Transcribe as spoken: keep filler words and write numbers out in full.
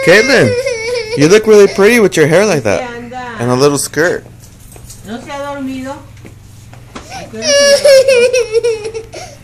Caitlin, you look really pretty with your hair like that. And a little skirt. ¿No se ha dormido?